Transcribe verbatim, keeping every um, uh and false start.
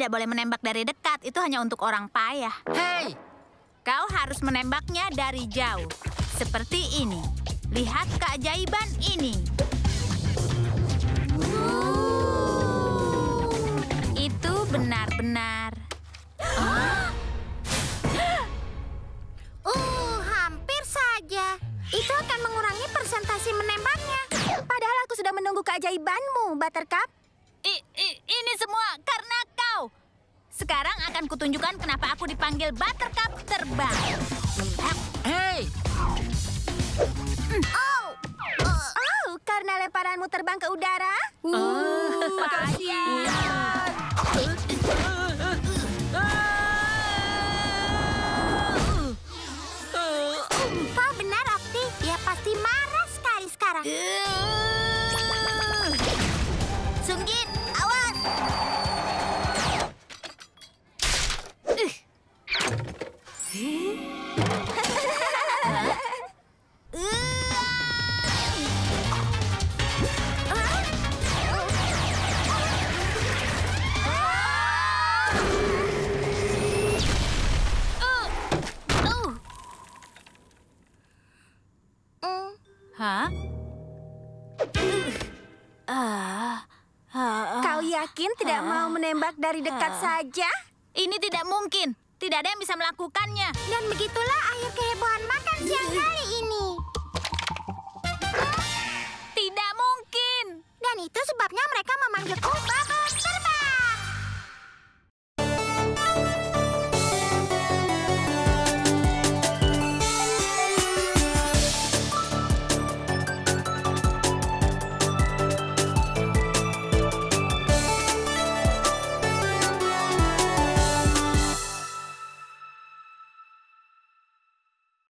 tidak boleh menembak dari dekat. Itu hanya untuk orang payah. Hei! Kau harus menembaknya dari jauh. Seperti ini. Lihat keajaiban ini. Itu benar-benar. Uh, hampir saja. Itu akan mengurangi persentase menembaknya. Padahal aku sudah menunggu keajaibanmu, Buttercup. I, i, ini semua karena kau. Sekarang akan kutunjukkan kenapa aku dipanggil Buttercup terbang. Hei! Oh, uh, Oh, karena lemparanmu terbang ke udara? Uh, payah. kau benar, Opti. Dia pasti marah sekali sekarang. Sunggit, awas! Hah? Ah, ah, Kau yakin tidak mau menembak dari dekat saja? Ini tidak mungkin. Tidak ada yang bisa melakukannya. Dan begitulah akhir kehebohan makan siang kali ini. Tidak mungkin. Dan itu sebabnya mereka memanggilku Bubble.